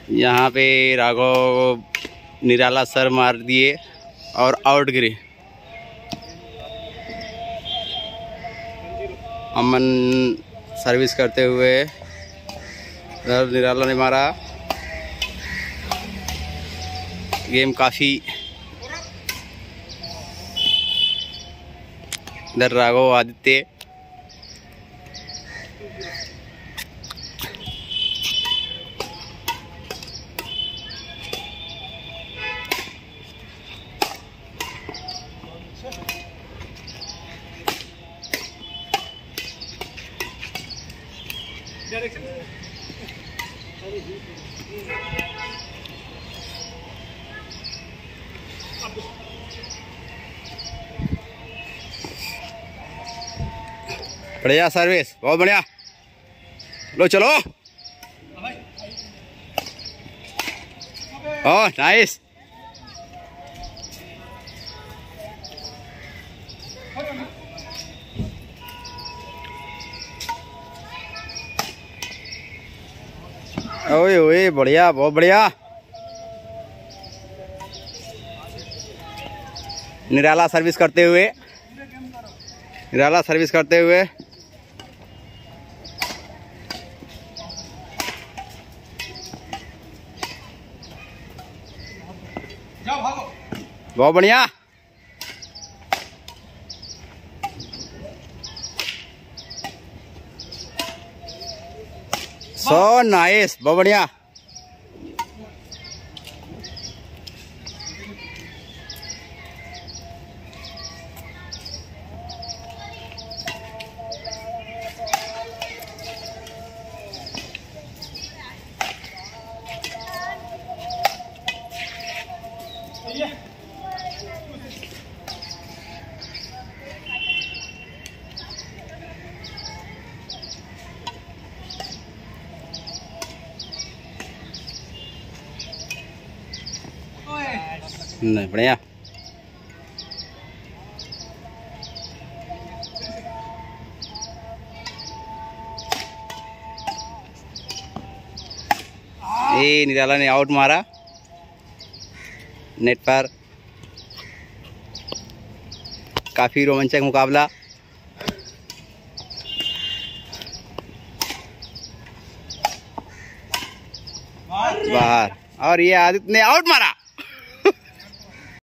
यहाँ पे राघव निराला सर मार दिए और आउट गिरे। अमन सर्विस करते हुए इधर निराला ने मारा। गेम काफ़ी इधर राघव आदित्य बढ़िया सर्विस, बहुत बढ़िया। लो चलो। Oh nice. ओए ओए बढ़िया, बहुत बढ़िया। निराला सर्विस करते हुए, निराला सर्विस करते हुए बहुत बढ़िया। सो नाइस, बहुत बढ़िया। नहीं बढ़िया। ये निराला ने आउट मारा नेट पर। काफी रोमांचक मुकाबला। बाहर, और ये आदित्य ने आउट मारा।